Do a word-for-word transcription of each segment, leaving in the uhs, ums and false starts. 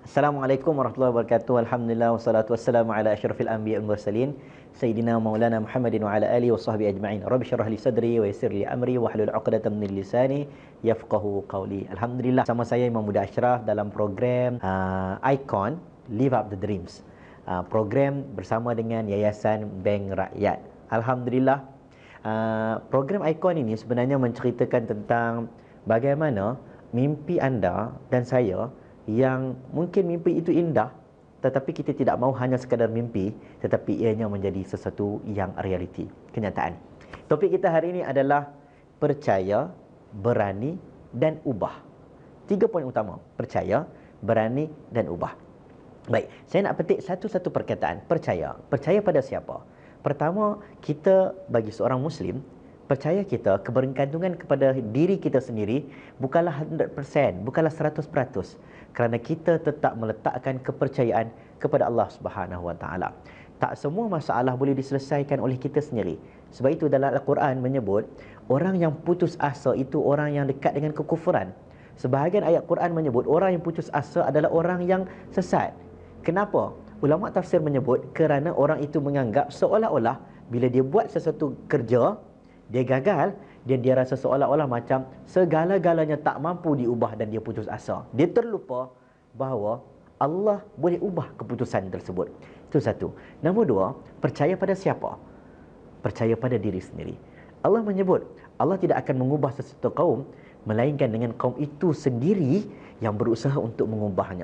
Assalamualaikum warahmatullahi wabarakatuh. Alhamdulillah wassalatu wassalamu ala asyrafil anbiya'i wal mursalin sayyidina maulana Muhammadin wa ala alihi washabbihi ajma'in. Rabbi shrah li sadri wa yassir li amri wahlul 'uqdatam min lisani yafqahu qawli. Alhamdulillah, sama saya Imam Muda Ashraf dalam program uh, Icon Live Up the Dreams. Uh, program bersama dengan Yayasan Bank Rakyat. Alhamdulillah, uh, program Icon ini sebenarnya menceritakan tentang bagaimana mimpi anda dan saya yang mungkin mimpi itu indah, tetapi kita tidak mahu hanya sekadar mimpi, tetapi ianya menjadi sesuatu yang realiti, kenyataan. Topik kita hari ini adalah percaya, berani dan ubah. Tiga poin utama: percaya, berani dan ubah. Baik, saya nak petik satu-satu perkataan. Percaya. Percaya pada siapa? Pertama, kita bagi seorang Muslim, percaya kita, kebergantungan kepada diri kita sendiri bukanlah seratus peratus, bukanlah seratus peratus, kerana kita tetap meletakkan kepercayaan kepada Allah Subhanahu Wa Taala. Tak semua masalah boleh diselesaikan oleh kita sendiri. Sebab itu dalam Al-Quran menyebut orang yang putus asa itu orang yang dekat dengan kekufuran. Sebahagian ayat Quran menyebut orang yang putus asa adalah orang yang sesat. Kenapa? Ulama tafsir menyebut kerana orang itu menganggap seolah-olah bila dia buat sesuatu kerja, dia gagal, dan dia rasa seolah-olah macam segala-galanya tak mampu diubah dan dia putus asa. Dia terlupa bahawa Allah boleh ubah keputusan tersebut. Itu satu. Nombor dua, percaya pada siapa? Percaya pada diri sendiri. Allah menyebut Allah tidak akan mengubah sesuatu kaum melainkan dengan kaum itu sendiri yang berusaha untuk mengubahnya.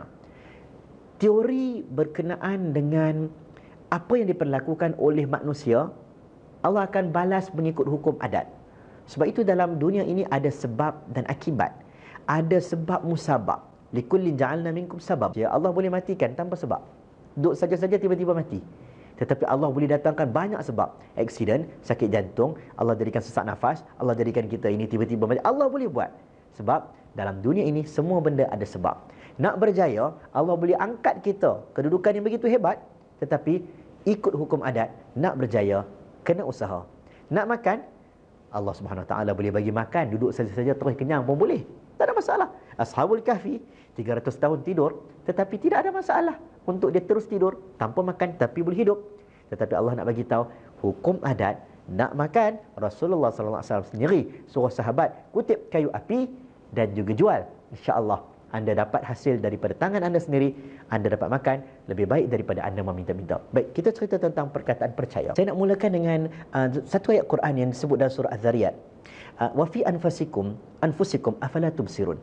Teori berkenaan dengan apa yang diperlakukan oleh manusia, Allah akan balas mengikut hukum adat. Sebab itu dalam dunia ini ada sebab dan akibat. Ada sebab musabab. Likullin ja'alna minkum sabab. Ya, Allah boleh matikan tanpa sebab. Duduk saja-saja tiba-tiba mati. Tetapi Allah boleh datangkan banyak sebab. Aksiden, sakit jantung, Allah jadikan sesak nafas, Allah jadikan kita ini tiba-tiba mati. Allah boleh buat. Sebab dalam dunia ini semua benda ada sebab. Nak berjaya, Allah boleh angkat kita kedudukan yang begitu hebat, tetapi ikut hukum adat, nak berjaya kena usaha. Nak makan, Allah Subhanahu Wa Taala boleh bagi makan, duduk saja-saja terus kenyang pun boleh. Tak ada masalah. Ashabul Kahfi tiga ratus tahun tidur, tetapi tidak ada masalah untuk dia terus tidur tanpa makan tapi boleh hidup. Tetapi Allah nak bagi tahu hukum adat, nak makan, Rasulullah sallallahu alaihi wasallam sendiri suruh sahabat kutip kayu api dan juga jual. Insya-Allah anda dapat hasil daripada tangan anda sendiri, anda dapat makan lebih baik daripada anda meminta-minta. Baik, kita cerita tentang perkataan percaya. Saya nak mulakan dengan uh, satu ayat Quran yang disebut dalam surah Az-Zariyat. Uh, wa fi anfusikum anfusikum afala tubsirun.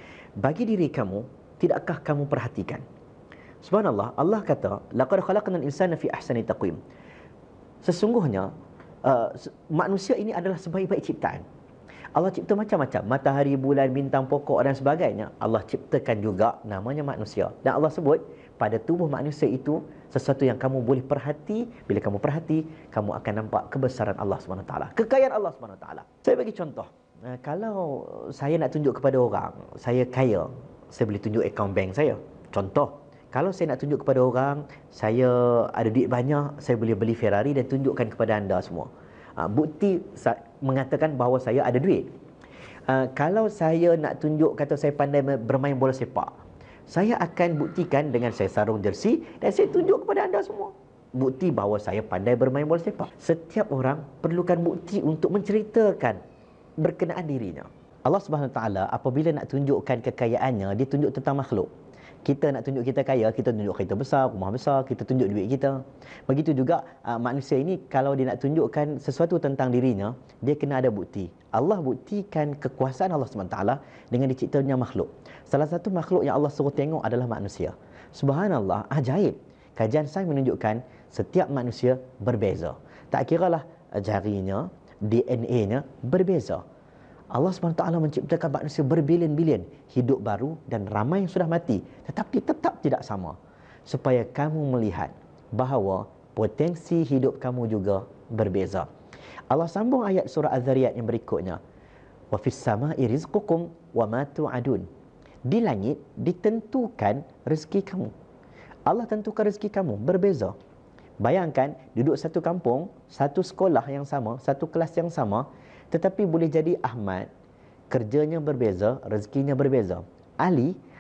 Bagi diri kamu, tidakkah kamu perhatikan? Subhanallah, Allah kata, laqad khalaqnal insana fi ahsani taqwim. Sesungguhnya uh, manusia ini adalah sebaik-baik ciptaan. Allah cipta macam-macam, matahari, bulan, bintang, pokok dan sebagainya. Allah ciptakan juga namanya manusia. Dan Allah sebut pada tubuh manusia itu sesuatu yang kamu boleh perhati. Bila kamu perhati, kamu akan nampak kebesaran Allah subhanahu wa taala, kekayaan Allah subhanahu wa taala. Saya bagi contoh. Kalau saya nak tunjuk kepada orang saya kaya, saya boleh tunjuk akaun bank saya. Contoh, kalau saya nak tunjuk kepada orang saya ada duit banyak, saya boleh beli Ferrari dan tunjukkan kepada anda semua. Bukti mengatakan bahawa saya ada duit. Uh, kalau saya nak tunjuk kata saya pandai bermain bola sepak, saya akan buktikan dengan saya sarung jersey dan saya tunjuk kepada anda semua. Bukti bahawa saya pandai bermain bola sepak. Setiap orang perlukan bukti untuk menceritakan berkenaan dirinya. Allah Subhanahu Wa Taala apabila nak tunjukkan kekayaannya, dia tunjuk tentang makhluk. Kita nak tunjuk kita kaya, kita tunjuk kereta besar, rumah besar, kita tunjuk duit kita. Begitu juga uh, manusia ini kalau dia nak tunjukkan sesuatu tentang dirinya, dia kena ada bukti. Allah buktikan kekuasaan Allah subhanahu wa taala dengan diciptanya makhluk. Salah satu makhluk yang Allah suruh tengok adalah manusia. Subhanallah, ajaib. Kajian sains menunjukkan setiap manusia berbeza. Tak kiralah jarinya, D N A-nya berbeza. Allah subhanahu wa taala menciptakan manusia berbilion-bilion, hidup baru dan ramai yang sudah mati, tetapi tetap tidak sama. Supaya kamu melihat bahawa potensi hidup kamu juga berbeza. Allah sambung ayat surah Az-Zariyat yang berikutnya. Wa fis sama'i rizqukum wa ma tu'adun. Di langit ditentukan rezeki kamu. Allah tentukan rezeki kamu berbeza. Bayangkan duduk satu kampung, satu sekolah yang sama, satu kelas yang sama, tetapi boleh jadi Ahmad kerjanya berbeza, rezekinya berbeza. Ali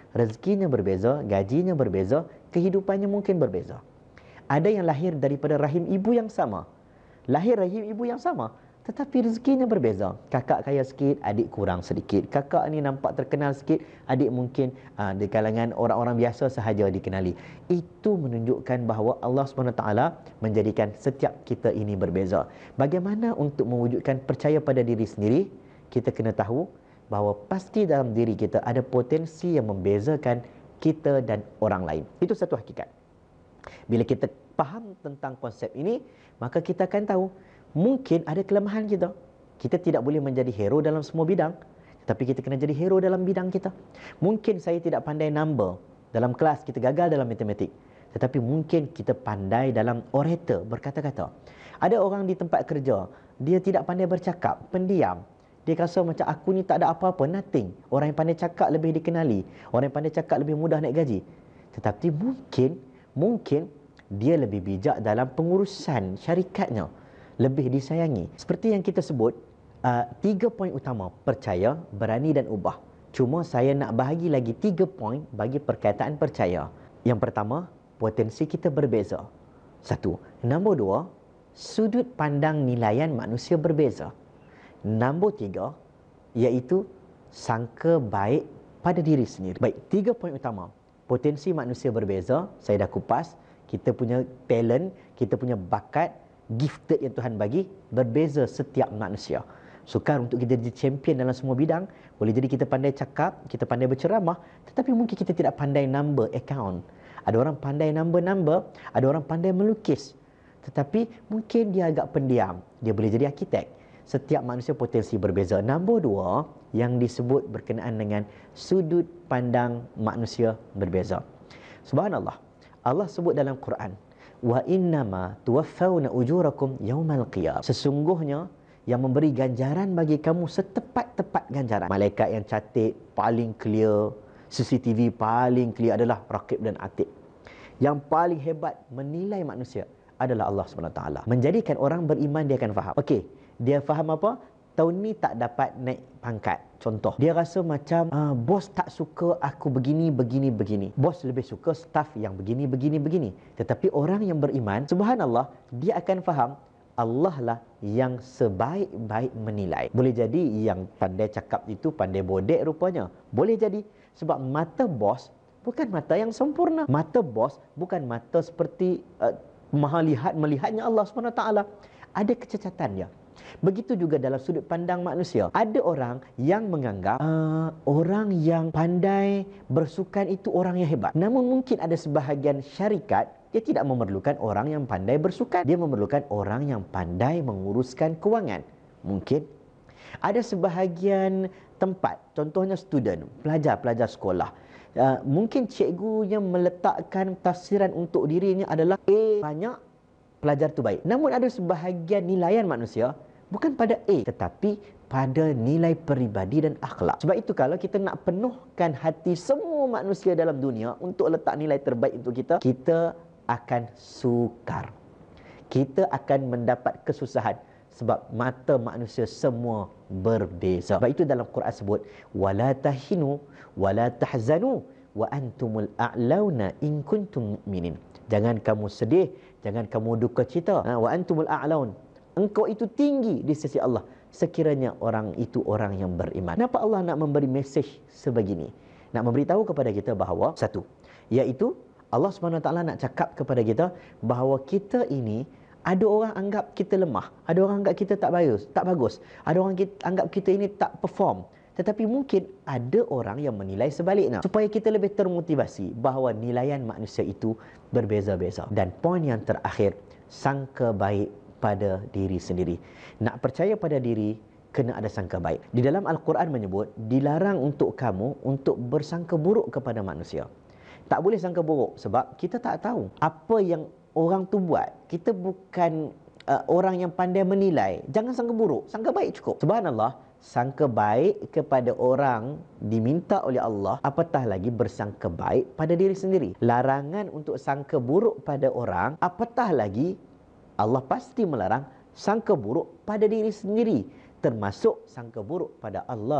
rezekinya berbeza, gajinya berbeza, kehidupannya mungkin berbeza. Ada yang lahir daripada rahim ibu yang sama, lahir rahim ibu yang sama, tetapi rezekinya berbeza. Kakak kaya sikit, adik kurang sedikit. Kakak ni nampak terkenal sikit, adik mungkin aa, di kalangan orang-orang biasa sahaja dikenali. Itu menunjukkan bahawa Allah subhanahu wa taala menjadikan setiap kita ini berbeza. Bagaimana untuk mewujudkan percaya pada diri sendiri? Kita kena tahu bahawa pasti dalam diri kita ada potensi yang membezakan kita dan orang lain. Itu satu hakikat. Bila kita faham tentang konsep ini, maka kita akan tahu mungkin ada kelemahan kita. Kita tidak boleh menjadi hero dalam semua bidang, tapi kita kena jadi hero dalam bidang kita. Mungkin saya tidak pandai number dalam kelas, kita gagal dalam matematik, tetapi mungkin kita pandai dalam orator, berkata-kata. Ada orang di tempat kerja, dia tidak pandai bercakap, pendiam. Dia rasa macam aku ni tak ada apa-apa, nothing. Orang yang pandai cakap lebih dikenali, orang yang pandai cakap lebih mudah naik gaji. Tetapi mungkin mungkin dia lebih bijak dalam pengurusan syarikatnya, lebih disayangi. Seperti yang kita sebut, uh, tiga poin utama: percaya, berani dan ubah. Cuma saya nak bahagi lagi tiga poin bagi perkataan percaya. Yang pertama, potensi kita berbeza. Satu. Nombor dua, sudut pandang nilaian manusia berbeza. Nombor tiga, iaitu sangka baik pada diri sendiri. Baik, tiga poin utama. Potensi manusia berbeza, saya dah kupas. Kita punya talent, kita punya bakat, gifted yang Tuhan bagi, berbeza setiap manusia. Sukar untuk kita jadi champion dalam semua bidang. Boleh jadi kita pandai cakap, kita pandai berceramah, tetapi mungkin kita tidak pandai number account. Ada orang pandai number-number, ada orang pandai melukis, tetapi mungkin dia agak pendiam. Dia boleh jadi arkitek. Setiap manusia potensi berbeza. Nombor dua, yang disebut berkenaan dengan sudut pandang manusia berbeza. Subhanallah. Allah sebut dalam Quran, wa innama tuwaffawna ujurakum yaumal qiyamah. Sesungguhnya yang memberi ganjaran bagi kamu setepat-tepat ganjaran. Malaikat yang cantik, paling clear, C C T V paling clear adalah Raqib dan Atid. Yang paling hebat menilai manusia adalah Allah subhanahu wa taala. Menjadikan orang beriman, dia akan faham. Okey, dia faham apa? Tahun ni tak dapat naik pangkat. Contoh, dia rasa macam uh, bos tak suka aku begini, begini, begini. Bos lebih suka staff yang begini, begini, begini. Tetapi orang yang beriman, subhanallah, dia akan faham Allah lah yang sebaik-baik menilai. Boleh jadi yang pandai cakap itu pandai bodek rupanya. Boleh jadi sebab mata bos bukan mata yang sempurna. Mata bos bukan mata seperti uh, maha lihat, melihatnya Allah subhanahu wa taala. Ada kecacatannya. Begitu juga dalam sudut pandang manusia. Ada orang yang menganggap uh, orang yang pandai bersukan itu orang yang hebat. Namun mungkin ada sebahagian syarikat, dia tidak memerlukan orang yang pandai bersukan. Dia memerlukan orang yang pandai menguruskan kewangan. Mungkin ada sebahagian tempat, contohnya student, pelajar-pelajar sekolah. Uh, mungkin cikgu yang meletakkan tafsiran untuk dirinya adalah A banyak, pelajar tu baik. Namun ada sebahagian nilaian manusia bukan pada A, tetapi pada nilai peribadi dan akhlak. Sebab itu kalau kita nak penuhkan hati semua manusia dalam dunia untuk letak nilai terbaik untuk kita, kita akan sukar. Kita akan mendapat kesusahan sebab mata manusia semua berbeza. Sebab itu dalam Quran sebut, wala tahinu wala tahzanu wa antumul a'launa in kuntum mu'minin. Jangan kamu sedih, jangan kamu duka cita. Ha, wa antumul a'laun. Engkau itu tinggi di sisi Allah sekiranya orang itu orang yang beriman. Kenapa Allah nak memberi mesej sebegini? Nak memberitahu kepada kita bahawa satu, iaitu Allah subhanahu wa taala nak cakap kepada kita bahawa kita ini, ada orang anggap kita lemah, ada orang anggap kita tak bagus, tak bagus. Ada orang kita, anggap kita ini tak perform. Tetapi mungkin ada orang yang menilai sebaliknya, supaya kita lebih termotivasi bahawa nilaian manusia itu berbeza-beza. Dan poin yang terakhir, sangka baik pada diri sendiri. Nak percaya pada diri, kena ada sangka baik. Di dalam Al-Quran menyebut, dilarang untuk kamu untuk bersangka buruk kepada manusia. Tak boleh sangka buruk sebab kita tak tahu apa yang orang tu buat. Kita bukan uh, orang yang pandai menilai. Jangan sangka buruk, sangka baik cukup. Subhanallah, sangka baik kepada orang diminta oleh Allah, apatah lagi bersangka baik pada diri sendiri. Larangan untuk sangka buruk pada orang, apatah lagi Allah pasti melarang sangka buruk pada diri sendiri, termasuk sangka buruk pada Allah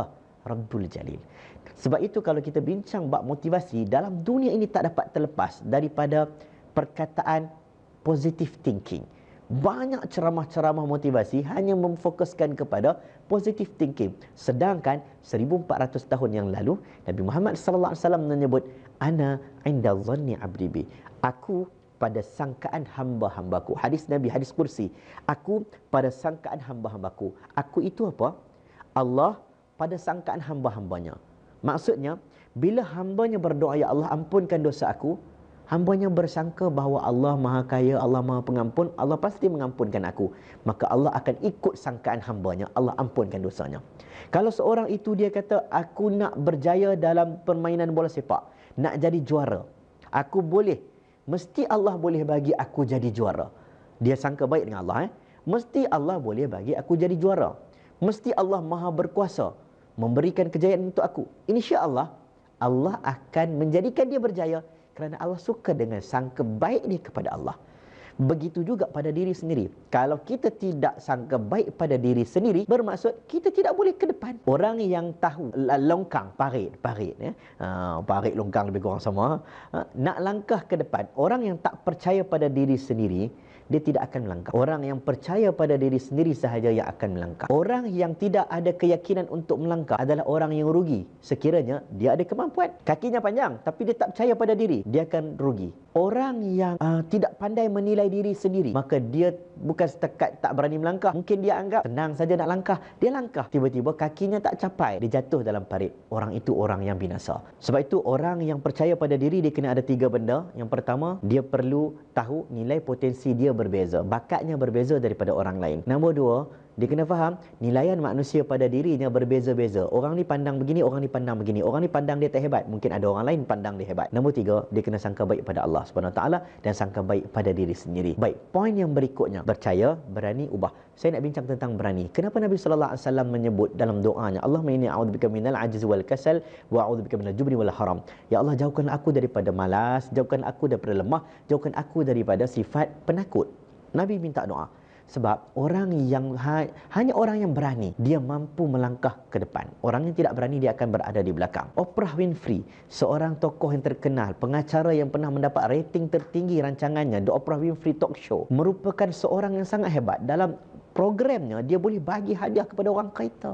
Rabbul Jalil. Sebab itu kalau kita bincang bab motivasi, dalam dunia ini tak dapat terlepas daripada perkataan positive thinking. Banyak ceramah-ceramah motivasi hanya memfokuskan kepada positive thinking. Sedangkan seribu empat ratus tahun yang lalu, Nabi Muhammad sallallahu alaihi wasallam menyebut, ana inda dhanni abdi bi. Aku pada sangkaan hamba-hambaku. Hadis Nabi, hadis kursi. Aku pada sangkaan hamba-hambaku. Aku itu apa? Allah pada sangkaan hamba-hambanya. Maksudnya, bila hambanya berdoa, ya Allah ampunkan dosa aku, hambanya bersangka bahawa Allah Maha Kaya, Allah Maha Pengampun, Allah pasti mengampunkan aku. Maka Allah akan ikut sangkaan hambanya, Allah ampunkan dosanya. Kalau seorang itu dia kata, aku nak berjaya dalam permainan bola sepak, nak jadi juara, aku boleh, mesti Allah boleh bagi aku jadi juara. Dia sangka baik dengan Allah. Eh? Mesti Allah boleh bagi aku jadi juara. Mesti Allah Maha berkuasa memberikan kejayaan untuk aku. InsyaAllah, Allah akan menjadikan dia berjaya kerana Allah suka dengan sangka baik dia kepada Allah. Begitu juga pada diri sendiri. Kalau kita tidak sangka baik pada diri sendiri, bermaksud kita tidak boleh ke depan. Orang yang tahu longkang, parit, parit, ya? uh, parit longkang lebih kurang sama. Uh, nak langkah ke depan, orang yang tak percaya pada diri sendiri, dia tidak akan melangkah. Orang yang percaya pada diri sendiri sahaja yang akan melangkah. Orang yang tidak ada keyakinan untuk melangkah adalah orang yang rugi. Sekiranya dia ada kemampuan, kakinya panjang tapi dia tak percaya pada diri, dia akan rugi. Orang yang uh, tidak pandai menilai diri sendiri, maka dia bukan setakat tak berani melangkah, mungkin dia anggap senang saja nak langkah, dia langkah, tiba-tiba kakinya tak capai, dia jatuh dalam parit. Orang itu orang yang binasa. Sebab itu orang yang percaya pada diri, dia kena ada tiga benda. Yang pertama, dia perlu tahu nilai potensi dia berbeza, bakatnya berbeza daripada orang lain. Nombor dua, dia kena faham nilaian manusia pada dirinya berbeza-beza. Orang ni pandang begini, orang ni pandang begini. Orang ni pandang dia tak hebat, mungkin ada orang lain pandang dia hebat. Nombor tiga, dia kena sangka baik pada Allah Subhanahu Wa Taala dan sangka baik pada diri sendiri. Baik, poin yang berikutnya, percaya, berani, ubah. Saya nak bincang tentang berani. Kenapa Nabi sallallahu alaihi wasallam menyebut dalam doanya, Allahumma inni a'udzubika minal ajzi wal kasal wa a'udzubika minal jubni wal haram. Ya Allah, jauhkanlah aku daripada malas, jauhkan aku daripada lemah, jauhkan aku daripada sifat penakut. Nabi minta doa. Sebab orang yang ha, hanya orang yang berani, dia mampu melangkah ke depan. Orang yang tidak berani, dia akan berada di belakang. Oprah Winfrey, seorang tokoh yang terkenal, pengacara yang pernah mendapat rating tertinggi rancangannya, The Oprah Winfrey Talk Show, merupakan seorang yang sangat hebat. Dalam programnya, dia boleh bagi hadiah kepada orang kereta.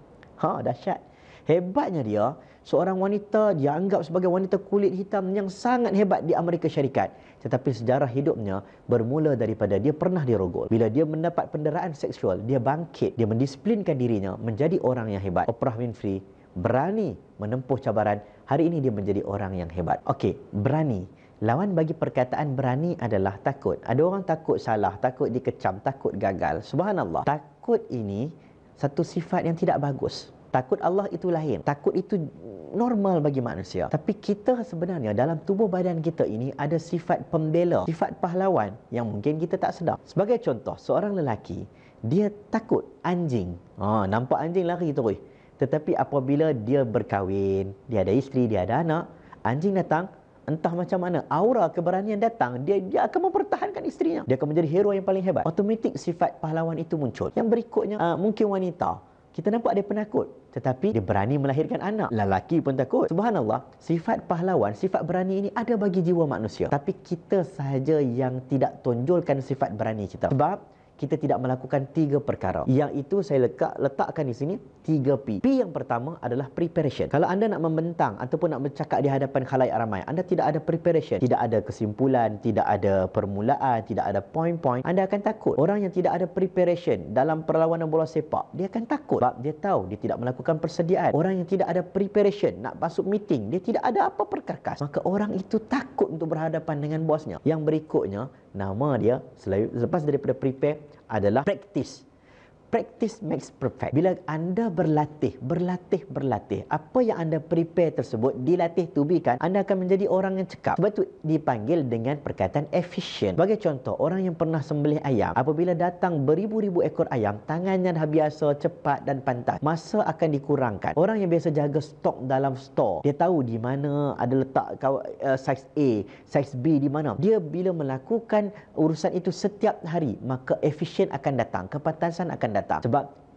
Ha, dahsyat. Hebatnya dia, seorang wanita dianggap sebagai wanita kulit hitam yang sangat hebat di Amerika Syarikat. Tetapi sejarah hidupnya bermula daripada dia pernah dirogol. Bila dia mendapat penderaan seksual, dia bangkit, dia mendisiplinkan dirinya menjadi orang yang hebat. Oprah Winfrey berani menempuh cabaran. Hari ini dia menjadi orang yang hebat. Okey, berani. Lawan bagi perkataan berani adalah takut. Ada orang takut salah, takut dikecam, takut gagal. Subhanallah. Takut ini satu sifat yang tidak bagus. Takut Allah itu lain. Takut itu normal bagi manusia. Tapi kita sebenarnya dalam tubuh badan kita ini ada sifat pembela, sifat pahlawan yang mungkin kita tak sedar. Sebagai contoh, seorang lelaki, dia takut anjing. Ha, nampak anjing lari terus. Tetapi apabila dia berkahwin, dia ada isteri, dia ada anak, anjing datang, entah macam mana, aura keberanian datang, dia dia akan mempertahankan isterinya. Dia akan menjadi hero yang paling hebat. Automatik sifat pahlawan itu muncul. Yang berikutnya, uh, mungkin wanita. Kita nampak dia penakut, tetapi dia berani melahirkan anak. Lelaki pun takut. Subhanallah, sifat pahlawan, sifat berani ini ada bagi jiwa manusia. Tapi kita sahaja yang tidak tonjolkan sifat berani kita. Sebab kita tidak melakukan tiga perkara. Yang itu saya letak, letakkan di sini tiga P. P yang pertama adalah preparation. Kalau anda nak membentang ataupun nak bercakap di hadapan khalayak ramai, anda tidak ada preparation, tidak ada kesimpulan, tidak ada permulaan, tidak ada point-point, anda akan takut. Orang yang tidak ada preparation dalam perlawanan bola sepak, dia akan takut. Sebab dia tahu dia tidak melakukan persediaan. Orang yang tidak ada preparation, nak masuk meeting, dia tidak ada apa perkakas. Maka orang itu takut untuk berhadapan dengan bosnya. Yang berikutnya, nama dia selepas daripada prepare adalah practice. Practice makes perfect. Bila anda berlatih, berlatih, berlatih, apa yang anda prepare tersebut dilatih tubikan, anda akan menjadi orang yang cekap. Sebab itu dipanggil dengan perkataan efficient. Sebagai contoh, orang yang pernah sembelih ayam, apabila datang beribu-ribu ekor ayam, tangannya dah biasa, cepat dan pantas, masa akan dikurangkan. Orang yang biasa jaga stok dalam store, dia tahu di mana ada letak uh, saiz A, saiz B di mana. Dia bila melakukan urusan itu setiap hari, maka efficient akan datang, kepantasan akan datang. Sebab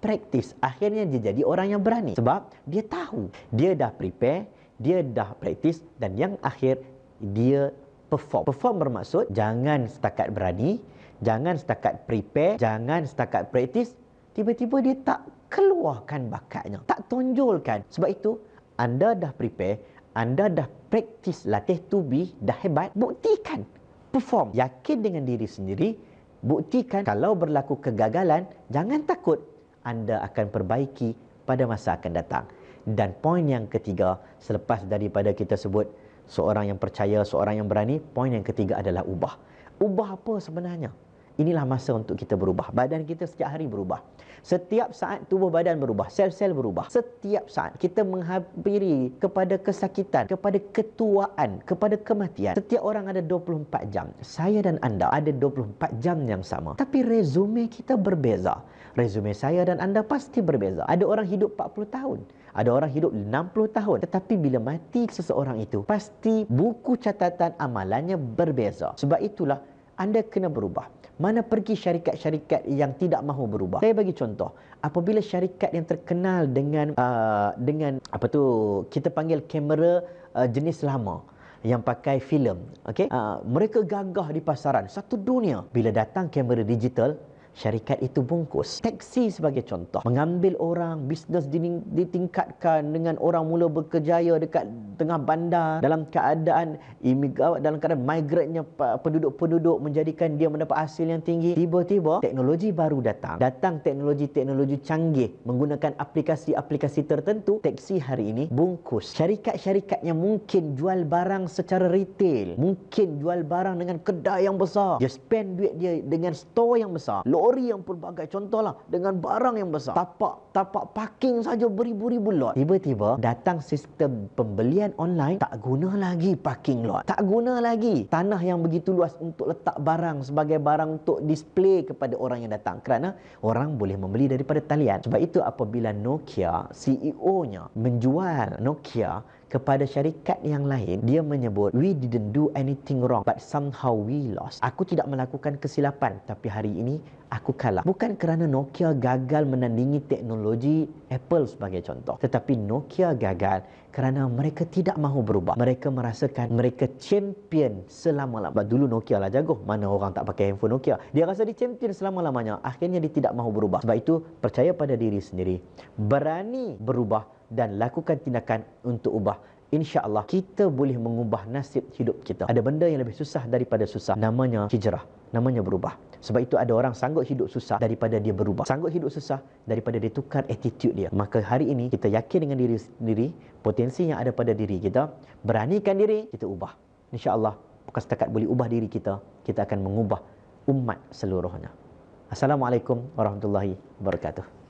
praktis. Akhirnya dia jadi orang yang berani. Sebab dia tahu, dia dah prepare, dia dah praktis, dan yang akhir dia perform. Perform bermaksud jangan setakat berani, jangan setakat prepare, jangan setakat praktis, tiba-tiba dia tak keluarkan bakatnya, tak tonjolkan. Sebab itu, anda dah prepare, anda dah praktis latih tubi, dah hebat, buktikan. Perform. Yakin dengan diri sendiri, buktikan. Kalau berlaku kegagalan, jangan takut. Anda akan perbaiki pada masa akan datang. Dan poin yang ketiga, selepas daripada kita sebut seorang yang percaya, seorang yang berani, poin yang ketiga adalah ubah. Ubah apa sebenarnya? Inilah masa untuk kita berubah. Badan kita setiap hari berubah. Setiap saat tubuh badan berubah. Sel-sel berubah. Setiap saat kita menghampiri kepada kesakitan, kepada ketuaan, kepada kematian. Setiap orang ada dua puluh empat jam. Saya dan anda ada dua puluh empat jam yang sama. Tapi resume kita berbeza. Resume saya dan anda pasti berbeza. Ada orang hidup empat puluh tahun. Ada orang hidup enam puluh tahun. Tetapi bila mati seseorang itu, pasti buku catatan amalannya berbeza. Sebab itulah anda kena berubah. Mana pergi syarikat-syarikat yang tidak mahu berubah? Saya bagi contoh. Apabila syarikat yang terkenal dengan uh, dengan apa tu kita panggil kamera uh, jenis lama yang pakai filem, okey? Uh, mereka gagah di pasaran satu dunia. Bila datang kamera digital, syarikat itu bungkus. Teksi sebagai contoh, mengambil orang, bisnes ditingkatkan dengan orang mula berkejaya dekat tengah bandar dalam keadaan imigran, dalam keadaan migrantnya penduduk-penduduk menjadikan dia mendapat hasil yang tinggi. Tiba-tiba teknologi baru datang. Datang teknologi-teknologi canggih menggunakan aplikasi-aplikasi tertentu. Teksi hari ini bungkus. Syarikat-syarikat yang mungkin jual barang secara retail, mungkin jual barang dengan kedai yang besar, dia spend duit dia dengan store yang besar, lori yang pelbagai, contohlah dengan barang yang besar, tapak tapak parking saja beribu-ribu lot. Tiba-tiba datang sistem pembelian online, tak guna lagi parking lot, tak guna lagi tanah yang begitu luas untuk letak barang sebagai barang untuk display kepada orang yang datang, kerana orang boleh membeli daripada talian. Sebab itu apabila Nokia C E O-nya menjual Nokia kepada syarikat yang lain, dia menyebut, we didn't do anything wrong, but somehow we lost. Aku tidak melakukan kesilapan, tapi hari ini aku kalah. Bukan kerana Nokia gagal menandingi teknologi Apple sebagai contoh, tetapi Nokia gagal kerana mereka tidak mahu berubah. Mereka merasakan mereka champion selama-lamanya. Dulu Nokia lah jago, mana orang tak pakai handphone Nokia. Dia rasa dia champion selama-lamanya. Akhirnya dia tidak mahu berubah. Sebab itu, percaya pada diri sendiri, berani berubah dan lakukan tindakan untuk ubah. InsyaAllah kita boleh mengubah nasib hidup kita. Ada benda yang lebih susah daripada susah, namanya hijrah, namanya berubah. Sebab itu ada orang sanggup hidup susah daripada dia berubah, sanggup hidup susah daripada dia tukar attitude dia. Maka hari ini kita yakin dengan diri sendiri, potensi yang ada pada diri kita, beranikan diri, kita ubah. InsyaAllah bukan setakat boleh ubah diri kita, kita akan mengubah umat seluruhnya. Assalamualaikum warahmatullahi wabarakatuh.